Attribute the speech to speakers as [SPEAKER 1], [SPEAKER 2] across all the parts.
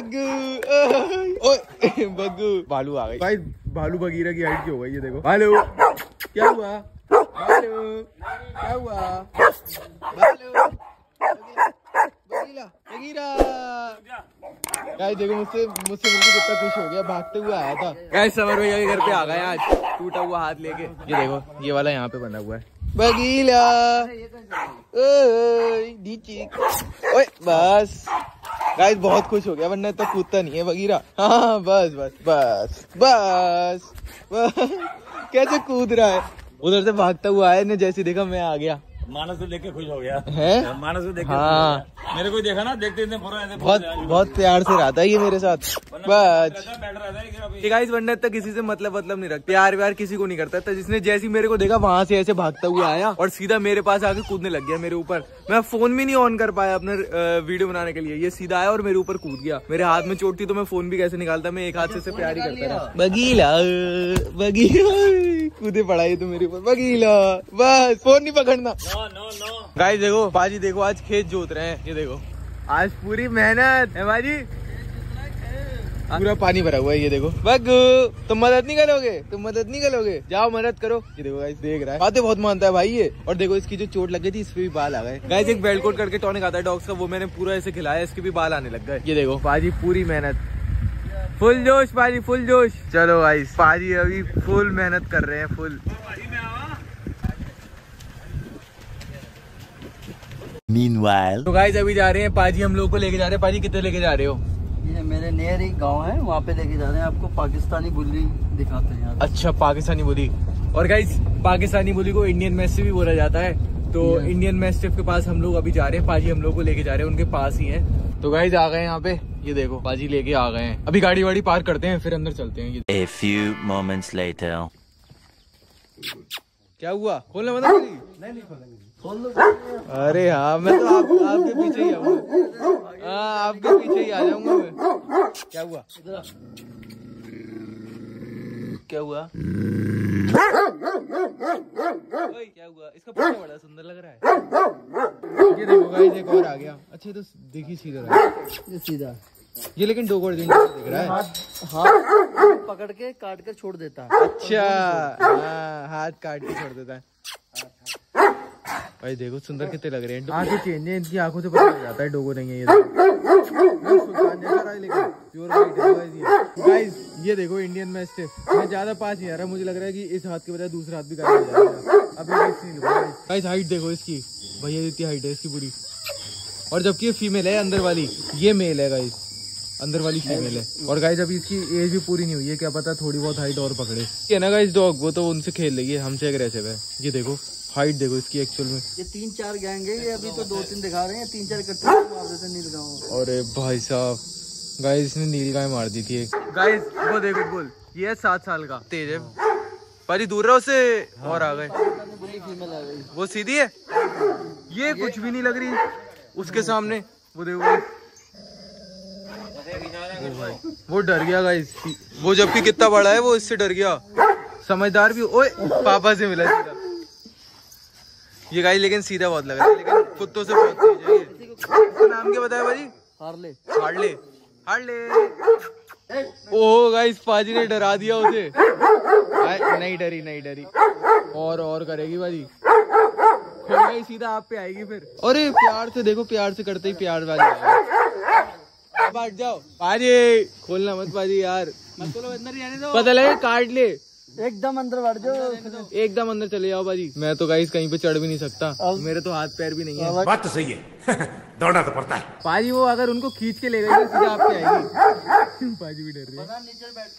[SPEAKER 1] बग्गू ओए बग्गू। भालू आ गई भाई, भालू बगीरा की हाइट की हो गई ये देखो। भालू क्या हुआ, भालू क्या हुआ, भालू बगीरा बगीरा। गाइस देखो मुझसे मिलके कितना खुश हो गया, भागते हुए आया था। गाइस समर भैया के घर पे आ गए आज, टूटा हुआ हाथ लेके। ये देखो ये वाला यहाँ पे बना हुआ है बगीला। ओए बस गाइस बहुत खुश हो गया, वरना तो कूदता नहीं है बगीरा। हाँ बस बस बस बस बस कैसे कूद रहा है, उधर से भागता हुआ आया ने, जैसे देखा मैं आ गया।
[SPEAKER 2] मानस को देख के खुश हो गया
[SPEAKER 1] है,
[SPEAKER 2] मानस को देख के।
[SPEAKER 1] हाँ
[SPEAKER 2] मेरे को देखा ना, देखते
[SPEAKER 1] बहुत प्यार से रहता है ये मेरे साथ। बस गाइस वरना तक किसी से मतलब नहीं रखता, प्यार व्यार किसी को नहीं करता था। जिसने जैसे मेरे को देखा वहां से ऐसे भागता हुआ आया और सीधा मेरे पास आके कूदने लग गया मेरे ऊपर। मैं फोन भी नहीं ऑन कर पाया अपने वीडियो बनाने के लिए, ये सीधा आया और मेरे ऊपर कूद गया। मेरे हाथ में चोट थी तो मैं फोन भी कैसे निकालता, मैं एक हाथ से प्यार ही करता रहा। बगीला बगीला कूदे पड़ा ये तो मेरे ऊपर बगीला। बस फोन नहीं पकड़ना। गाइस देखो पाजी, देखो आज खेत जोत रहे हैं, ये देखो आज पूरी मेहनत है भाजी, पूरा पानी भरा हुआ है। ये देखो बग्गू तुम मदद नहीं करोगे, जाओ मदद करो। ये देखो गाइस देख रहा है, बातें बहुत मानता है भाई ये। और देखो इसकी जो चोट लग गई थी इस पे भी बाल आ गए। गाइस एक बेल्ट कोट करके टॉनिक आता है डॉग्स का, वो मैंने पूरा ऐसे खिलाया, इसके भी बाल आने लग गए। ये देखो पाजी पूरी मेहनत, फुल जोश पाजी फुल जोश। चलो गाइस पाजी अभी फुल मेहनत कर रहे हैं, फुल।
[SPEAKER 3] Meanwhile,
[SPEAKER 1] तो गाइस अभी जा रहे हैं पाजी, हम लोग को लेके जा रहे हैं। पाजी कितने लेके जा रहे हो?
[SPEAKER 4] ये मेरे नियर एक गांव है, वहाँ पे लेके जा रहे हैं आपको। पाकिस्तानी बुल्ली दिखाते हैं।
[SPEAKER 1] अच्छा पाकिस्तानी बुली। और गाइस पाकिस्तानी बुली को इंडियन मैस्टिफ भी बोला जाता है, तो इंडियन मैस्टिफ के पास हम लोग अभी जा रहे हैं। पाजी हम लोग को लेके जा रहे हैं, उनके पास ही है। तो गाइस आ गए यहाँ पे, ये देखो पाजी लेके आ गए हैं। अभी गाड़ी वाड़ी पार्क करते हैं फिर अंदर चलते हैं।
[SPEAKER 3] a few moments later.
[SPEAKER 1] क्या हुआ, खोलना मत नहीं खोलेंगे। अरे हाँ मैं तो आपके पीछे ही आऊंगा, हाँ आपके पीछे ही आ जाऊंगा मैं। क्या हुआ क्या हुआ क्या हुआ? इसका पीछा बड़ा सुंदर लग रहा है। ये देखो गाइस एक और आ गया। अच्छा तो देखिए सीधा
[SPEAKER 4] ये सीधा,
[SPEAKER 1] ये लेकिन डोगर दिख रहा है,
[SPEAKER 4] हाथ पकड़ के काट कर छोड़ देता है।
[SPEAKER 1] अच्छा हाँ हाथ काट के छोड़ देता है। भाई देखो सुंदर कितने लग रहे हैं, आंखें चेंज है इनकी, आंखों से पता लग जाता है डोगो नहीं है ये। प्योर वाइट है गाइस। ये देखो इंडियन मैस्टिफ, मैं ज्यादा पास नहीं आ रहा, मुझे लग रहा है कि इस हाथ के बजाय दूसरा हाथ भी काटा जाएगा। अभी नहीं लूंगा गाइस। हाइट देखो इसकी, भैया जितनी हाइट है इसकी पूरी। और जबकि ये फीमेल है अंदर वाली, ये मेल है गाइस, अंदर वाली फीमेल है। और गाइस अभी इसकी एज भी पूरी नहीं हुई है, क्या पता थोड़ी बहुत हाइट और पकड़े। ये ना गाइस डॉग, वो तो उनसे खेल रही है, हमसे एग्रेसिव है। ये देखो हाइट देखो इसकी एक्चुअल में।
[SPEAKER 4] ये 3-4 गैंग है, ये अभी तो 2-3 दिखा रहे हैं, 3-4 इकट्ठे मार देते नीलगांव।
[SPEAKER 1] अरे भाई साहब गाइस इसने नीलगाय मार दी थी एक। गाइस वो देखो बोल, ये है 7 साल का, तेज है पाजी, दूर रहो उससे। और आ गए,
[SPEAKER 4] फीमेल आ गई,
[SPEAKER 1] वो सीधी है, ये कुछ भी नहीं लग रही उसके सामने। वो देखो वो डर गया गाइस, वो जबकि कितना बड़ा है वो इससे डर गया, समझदार भी। ओए पापा से मिला सीधा ये गाइस, लेकिन सीधा बहुत लग रहा है, लेकिन कुत्तों से बहुत तेज है ये। इसका नाम क्या बताया भाई?
[SPEAKER 4] Harley.
[SPEAKER 1] Harley Harley. Oh guys पाजी ने डरा दिया उसे। नहीं डरी और करेगी भाजी, खुल गई सीधा आप पे आएगी फिर। अरे प्यार से देखो, प्यार से करते ही प्यार वाली। बैठ जाओ पाजी, खोलना मत पाजी यार, पता लगे काट ले।
[SPEAKER 4] एकदम अंदर बैठ जाओ,
[SPEAKER 1] एकदम अंदर चले जाओ बाजी। मैं तो गाइस कहीं पे चढ़ भी नहीं सकता, मेरे तो हाथ पैर भी नहीं है।
[SPEAKER 2] बात तो सही है दौड़ना तो पड़ता है
[SPEAKER 1] पाजी, वो अगर उनको खींच के ले गई तो सीधा आप पे आएगी। पाजी भी डर रही है।
[SPEAKER 4] नीचे बैठ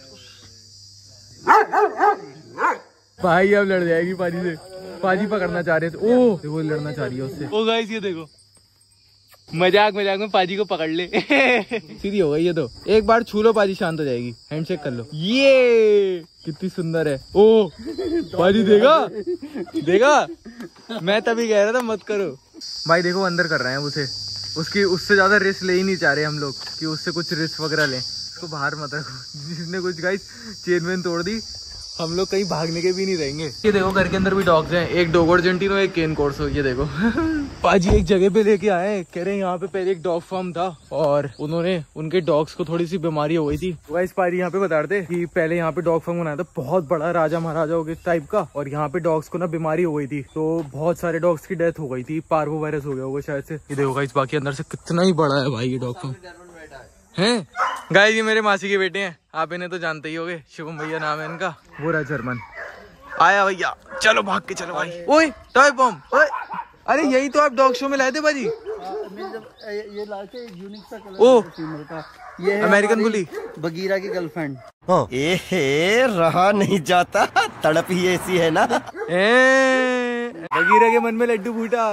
[SPEAKER 4] के
[SPEAKER 1] भाई अब लड़ जाएगी पाजी से, पाजी पकड़ना चाह रहे थे। ओह देखो लड़ना चाह रही है उससे। ओ गाइस ये देखो मजाक में पाजी को पकड़ ले। सीधी हो गई ये तो, एक बार छू लो पाजी शांत हो जाएगी, हैंडशेक कर लो। ये कितनी सुंदर है। ओ पाजी देखा मैं तभी कह रहा था मत करो। भाई देखो अंदर कर रहे हैं उसे, उससे ज्यादा रिस्क ले ही नहीं चाह रहे हम लोग कि उससे कुछ रिस्क वगैरह लें। उसको बाहर मत रखो, जिसने कुछ गाइस चेन वेन तोड़ दी, हम लोग कहीं भागने के भी नहीं रहेंगे। ये देखो घर के अंदर भी डॉग्स हैं, एक डोगो अर्जेंटिनो, एक केन कोर्सो। ये देखो पाजी एक जगह पे लेके आए, कह रहे हैं यहाँ पे पहले एक डॉग फार्म था और उन्होंने उनके डॉग्स को थोड़ी सी बीमारी हो गई थी। गाइस पाजी यहाँ पे बता रहे थे कि पहले यहाँ पे डॉग फार्म बनाया था बहुत बड़ा, राजा महाराजाओं के टाइप का, और यहाँ पे डॉग्स को ना बीमारी हो गई थी तो बहुत सारे डॉग्स की डेथ हो गई थी, पार्वो वायरस हो गया होगा शायद से। ये देखो गाइस बाकी अंदर से कितना ही बड़ा है भाई ये डॉग फार्म है। गाइस ये मेरे मासी के बेटे हैं, आप इन्हें तो जानते ही होंगे, शुभम भैया नाम है इनका। वो रहा जर्मन आया भैया, चलो भाग के चलो भाई। ओए टॉय बॉम्ब, ओए अरे यही तो आप डॉग शो में लाए थे भाजी।
[SPEAKER 4] ये लाके यूनिक सा कलर
[SPEAKER 1] ओ
[SPEAKER 4] फीमेल का, ये है
[SPEAKER 1] अमेरिकन बुली,
[SPEAKER 4] बगीरा की गर्लफ्रेंड।
[SPEAKER 5] एहे रहा नहीं जाता, तड़प ही ऐसी है ना।
[SPEAKER 1] बगीरा के मन में लड्डू फूटा।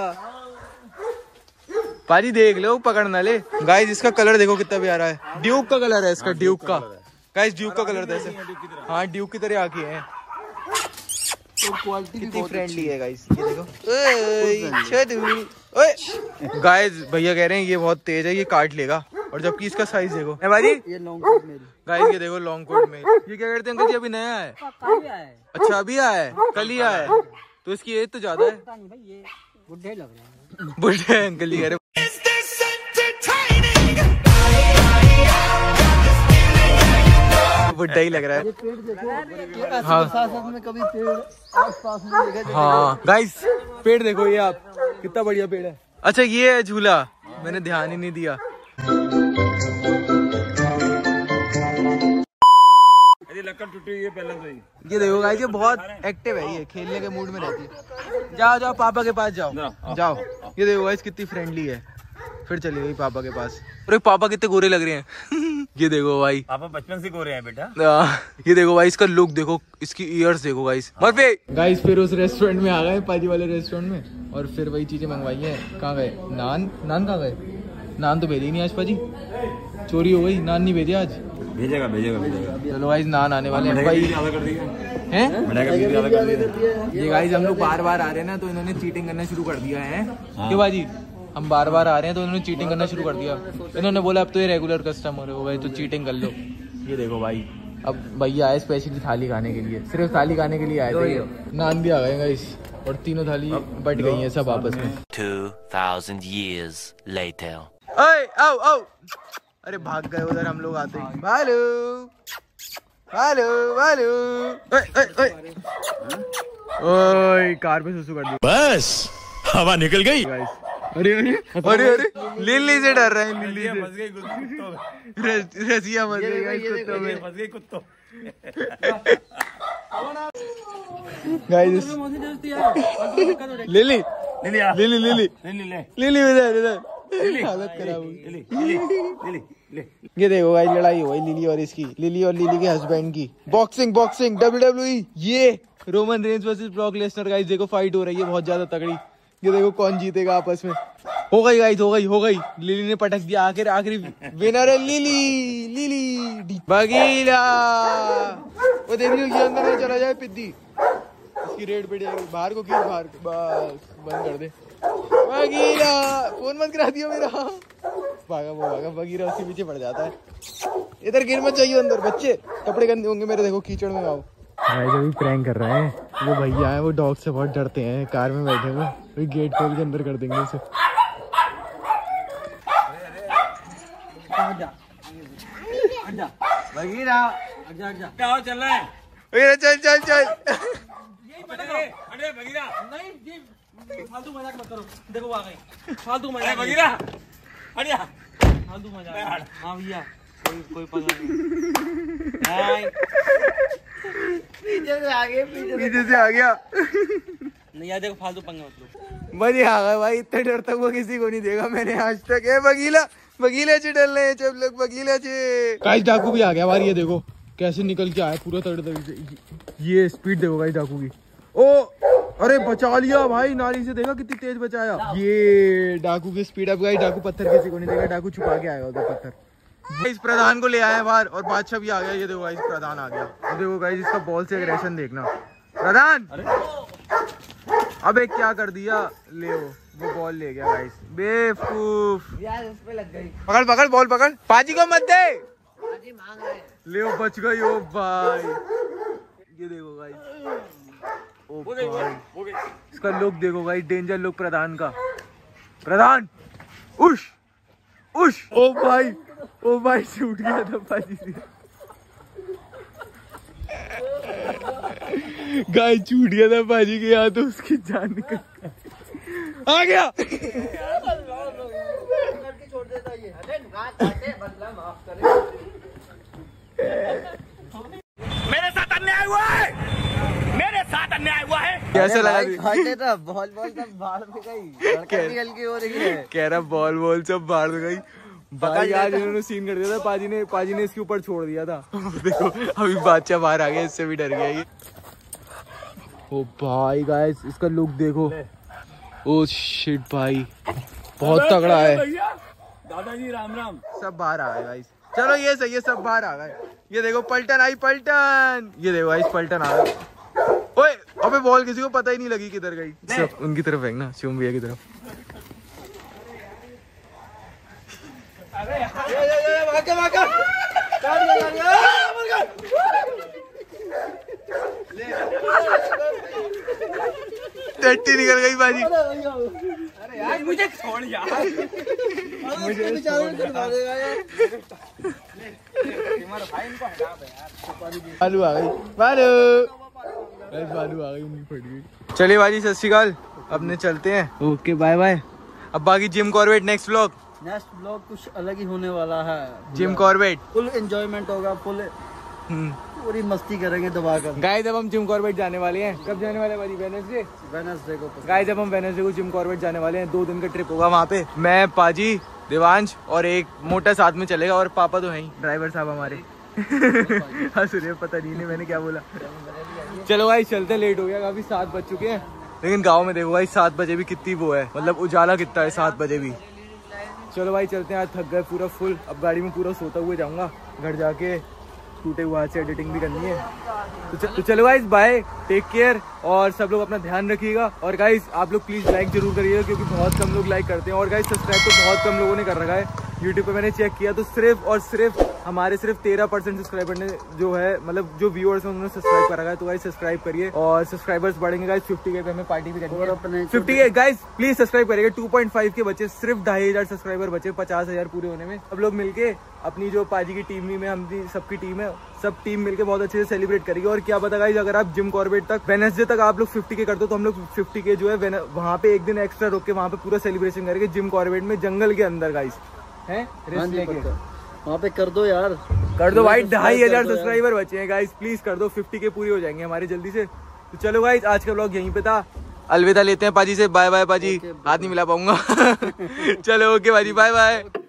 [SPEAKER 1] पाजी देख लो पकड़ना ले। गाइस इसका कलर देखो कितना प्यारा है, ड्यूक का कलर है इसका, ड्यूक का। गाइस ड्यूक का कलर था ऐसे, हाँ ड्यूक की तरह आके है।
[SPEAKER 4] क्वालिटी
[SPEAKER 1] कितनी फ्रेंडली है गाइस, ये देखो। ओए गाइस भैया कह रहे हैं ये बहुत तेज है, ये काट लेगा, और जबकि इसका साइज देखो है भाई।
[SPEAKER 4] ये लॉन्ग कोट मेरी।
[SPEAKER 1] गाइस ये देखो लॉन्ग कोट में। ये क्या करते हैं अंकल जी, अभी नया है? अच्छा अभी आया है, कल ही आया है, तो इसकी एज तो ज्यादा है।
[SPEAKER 4] बुढ़े लग रहे हैं,
[SPEAKER 1] बुढ़े अंकल जी कह रहे। बुढ़ा ही लग रहा है।
[SPEAKER 4] ये पेड़ देखो,
[SPEAKER 1] हाँ
[SPEAKER 4] साथ में कभी पेड़ आस-पास में देखा।
[SPEAKER 1] हाँ गाइस पेड़ देखो, ये आप कितना बढ़िया पेड़ है। अच्छा ये है झूला, मैंने ध्यान ही नहीं दिया।
[SPEAKER 2] लक्कड़ टूटी हुई है पहले से ही।
[SPEAKER 1] ये देखो गाइस ये बहुत एक्टिव है, ये खेलने के मूड में रहती है। जाओ जाओ पापा के पास जाओ, जाओ। ये देखो गाइस कितनी फ्रेंडली है, फिर चली गई पापा के पास। अरे पापा कितने गोरे लग रहे हैं। ये देखो भाई,
[SPEAKER 2] पापा बचपन से गोरे हैं बेटा।
[SPEAKER 1] ये देखो भाई इसका लुक देखो, इसकी ईयर्स देखो गाइस। गाइस फिर उस रेस्टोरेंट में आ गए, पाजी वाले रेस्टोरेंट में, और फिर वही चीजें मंगवाई हैं। कहाँ गए नान? नान कहाँ गए? नान तो भेजी नहीं आज पाजी, चोरी हो गई, नान नहीं भेजे आज।
[SPEAKER 2] भेजेगा भेजेगा भेजेगा।
[SPEAKER 1] चलो गाइस नान आने वाले हैं भाई। ये गाइस हम लोग बार बार आ रहे हैं ना, तो इन्होंने चीटिंग करना शुरू कर दिया है। क्यों बाजी? हम बार बार आ रहे हैं तो इन्होंने चीटिंग करना शुरू कर दिया। इन्होंने बोला अब तो ये रेगुलर कस्टमर हो गए तो चीटिंग कर लो। ये देखो भाई अब भैया आए स्पेशली थाली खाने के लिए, सिर्फ थाली खाने के लिए आए थे। नान भी आ गए गाइस, और तीनों थाली बट गई हैं सब आपस में।
[SPEAKER 3] 2000 years later.
[SPEAKER 1] ओए आओ आओ, अरे भाग गए उधर हम लोग आते ही। हेलो हेलो हेलो, ओए ओए ओए कार पे सुसु कर दी
[SPEAKER 2] बस हवा निकल गई।
[SPEAKER 1] अरे अरे अरे अरे लिल्ली से डर रहा है, लिल्ली से फंस गई कुत्तों में, रसिया फंस गई गाइस कुत्तों में, फंस गई कुत्तों। Guys Lilly Lilly Lilly Lilly इधर इधर, हालत खराब हुई। ये देखो भाई लड़ाई हो गई लिली और इसकी, लिली और लिली के हस्बैंड की। बॉक्सिंग बॉक्सिंग WWE, ये Roman Reigns versus Brock Lesnar. Guys देखो फाइट हो रही है बहुत ज्यादा तगड़ी। ये देखो कौन जीतेगा आपस में। हो गई गाइस, हो गई। लिली ने पटक दिया, आखिरी विनर है लिली। लिली बगीला, वो देख लो ये अंदर में चला जाए पिद्दी, इसकी रेड पिट जाएगी। बाहर को खींच, बाहर बस बंद कर दे। बगीरा फोन बंद करा दिया मेरा। भागा वो भागा, बगीरा उसके पीछे पड़ जाता है। इधर गिर मत जाइए अंदर, बच्चे कपड़े गंदे होंगे मेरे, देखो कीचड़ में आओ। अभी प्रैंक कर रहे हैं, वो भैया है वो डॉग से बहुत डरते हैं, कार में बैठे हुए, वही गेट खोल के अंदर कर देंगे उसे।
[SPEAKER 4] बगीरा
[SPEAKER 2] क्या चल रहा है?
[SPEAKER 1] चल चल चल।
[SPEAKER 2] अरे बगीरा
[SPEAKER 6] फालतू मजाक मत करो, देखो आ गए फालतू मजाक।
[SPEAKER 2] बगीरा हटिया,
[SPEAKER 6] फालतू मजाक। हाँ भैया कोई पता नहीं।
[SPEAKER 4] पीछे से आ
[SPEAKER 1] गया
[SPEAKER 6] नहीं यार देखो फालतू पंगे मत लो।
[SPEAKER 1] मजे आ गए भाई, इतना डरता हुआ किसी को नहीं देखा मैंने आज तक। है बगीला चे डर रहे हैं सब लोग, बगीला चे। गाइस डाकू भी आ गया बार, ये देखो कैसे निकल के आया पूरा तगड़े से। ये स्पीड देखो गाइस डाकू की। ओ अरे बचा लिया भाई, नाली से देखा कितनी तेज बचाया। ये डाकू की स्पीड। अब गाइस डाकू पत्थर किसी को नहीं देखा, डाकू छुपा के आएगा उधर पत्थर। इस प्रधान को ले आए बाहर, और बादशाह भी आ गया। ये देखो गाइस प्रधान आ गया। देखो गाइस इसका बॉल से एग्रेशन देखना। प्रधान अबे क्या कर दिया, ले वो बॉल ले गया गाइस, बेवकूफ
[SPEAKER 4] यार उस पे लग गई।
[SPEAKER 1] पकड़ बॉल पकड़, पाजी को मत दे।
[SPEAKER 4] पाजी मांग रहे हैं।
[SPEAKER 1] ले वो बच गई। ओ भाई ये देखो गाइस, ओ भाई इसका लुक देखो गाइस, डेंजर लुक प्रधान का। प्रधान उश उश। ओ भाई छूट गया था पाजी से। गाय छूट गया था पाजी के यहाँ, तो उसकी जान निकल आ गया।
[SPEAKER 4] छोड़ देता ये।
[SPEAKER 2] मेरे साथ अन्याय हुआ है, मेरे साथ अन्याय हुआ है।
[SPEAKER 1] कैसे लगा?
[SPEAKER 4] बॉल सब बाहर में गई, हल्की हो रही है।
[SPEAKER 1] कह रहा बॉल सब बाहर में गई। भाई आज इन्होंने सीन कर दिया था, पाजी ने इसके ऊपर छोड़ दिया था। देखो अभी बादशाह बाहर आ गया, इससे भी डर गया ये। ओ भाई गाइस इसका लुक देखो। ओ शिट भाई बहुत तगड़ा है।
[SPEAKER 2] दादाजी राम राम।
[SPEAKER 1] सब बाहर आ गए गाइस। चलो ये सही है, सब बाहर आ गए। ये देखो पलटन आई, पलटन। ये देखो गाइस पलटन आ गए। ओए अबे बॉल किसी को पता ही नहीं लगी किधर गई। सब उनकी तरफ फेंकना, शिवम भैया की तरफ। टट्टी निकल गई बाजी।
[SPEAKER 2] अरे यार मुझे छोड़ यार,
[SPEAKER 1] बालू आ गई, बालू आ गई, उनकी फट गई। चलिए बाजी सत श्री अकाल, अपने चलते हैं। Okay bye bye. अब बाकी जिम कॉर्बेट नेक्स्ट
[SPEAKER 4] ब्लॉग कुछ अलग ही होने वाला है।
[SPEAKER 1] जिम कॉर्बेट
[SPEAKER 4] फुल एंजॉयमेंट होगा, फुल पूरी मस्ती करेंगे दबाकर।
[SPEAKER 1] गाइस जब हम जिम कॉर्बेट जाने वाले हैं, कब जाने वाले हैं भाई? वेडनेसडे को। गाइस जब हम वेडनेसडे को जिम कॉर्बेट जाने वाले हैं, 2 दिन का ट्रिप होगा वहाँ पे। मैं, पाजी, देवांश और एक मोटा साथ में चलेगा, और पापा तो है ही, ड्राइवर साहब हमारे। पता नहीं मैंने क्या बोला। चलो भाई चलते, लेट हो गया काफी, 7 बज चुके हैं। लेकिन गाँव में देखो भाई 7 बजे भी कितनी वो है, मतलब उजाला कितना है 7 बजे भी। चलो भाई चलते हैं, आज थक गए पूरा फुल। अब गाड़ी में पूरा सोता हुए जाऊंगा, घर जाके टूटे हुए हाथ से एडिटिंग भी करनी है। तो चलो गाइस बाय, टेक केयर, और सब लोग अपना ध्यान रखिएगा। और गाइस आप लोग प्लीज लाइक जरूर करिएगा, क्योंकि बहुत कम लोग लाइक करते हैं। और गाइस सब्सक्राइब तो बहुत कम लोगों ने कर रखा है। यूट्यूब पे मैंने चेक किया तो सिर्फ और सिर्फ हमारे 13% सब्सक्राइबर ने जो है, मतलब जो व्यूअर्स हैं उन्होंने सब्सक्राइब करा है। तो गाइस सब्सक्राइब करिए, और सब्सक्राइबर्स बढ़ेंगे गाइस 50K पे हमें पार्टी भी करनी है। 50K गाइस प्लीज सब्सक्राइब करिएगा। 2.5 के बचे, सिर्फ 2500 सब्सक्राइबर बचे 50,000 पूरे होने में। सब लोग मिलके अपनी जो पाजी की टीम में, हम सबकी टीम है, सब टीम मिलके बहुत अच्छे से सेलिब्रेट करेगी। और क्या पता गाइस अगर आप जिम कॉर्बेट तक वेडनेसडे तक आप लोग 50K करते हो, तो हम लोग 50K जो है वहाँ पे एक दिन एक्स्ट्रा रोक के वहाँ पे पूरा सेलिब्रेशन करेंगे जिम कॉर्बेट में, जंगल के अंदर गाइस है।
[SPEAKER 4] वहाँ पे कर दो यार,
[SPEAKER 1] कर दो भाई। 2500 सब्सक्राइबर बचे हैं गाइस, प्लीज कर दो। 50K पूरी हो जाएंगे हमारे जल्दी से। तो चलो गाइस आज का व्लॉग यहीं पे था, अलविदा लेते हैं पाजी से। बाय बाय पाजी, हाथ नहीं मिला पाऊंगा। चलो ओके पाजी, बाय बाय।